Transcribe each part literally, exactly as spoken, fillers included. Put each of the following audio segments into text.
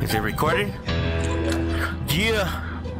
Is it recording? Yeah.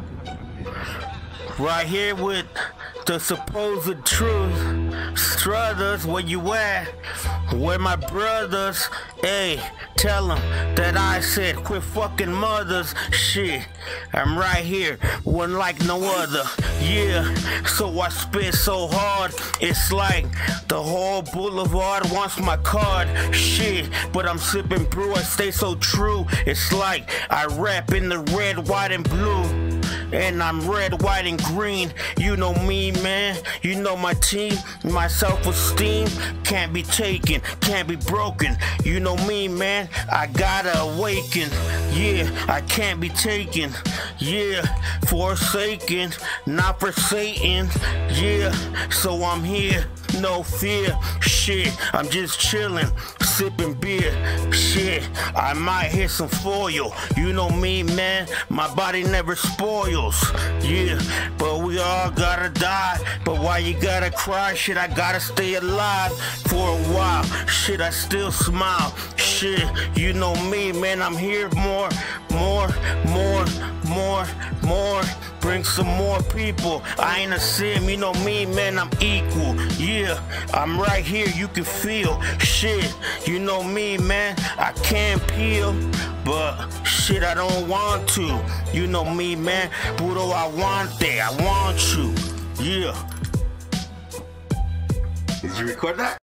Right here with the supposed truth. Struthers, where you at? Where my brothers? Hey, tell them that I said quit fucking mothers. Shit, I'm right here, one like no other. Yeah, so I spit so hard, it's like the whole boulevard wants my card. Shit, but I'm sipping brew, I stay so true. It's like I rap in the red, white, and blue. And I'm red, white, and green. You know me, man. You know my team. My self-esteem can't be taken, can't be broken. You know me, man. I gotta awaken. Yeah, I can't be taken. Yeah, forsaken, not for Satan. Yeah, so I'm here, no fear. Shit, I'm just chilling, sipping beer. Shit, I might hit some foil. You know me, man. My body never spoils. Yeah, but we all gotta die. But why you gotta cry? Shit, I gotta stay alive for a while. Shit, I still smile. Shit, you know me, man. I'm here more, more, more, more, more. Bring some more people. I ain't a sim, you know me, man. I'm equal. Yeah, I'm right here. You can feel. Shit, you know me, man. I can't peel, but shit, I don't want to. You know me, man. Budo, I want that. I want you. Yeah. Did you record that?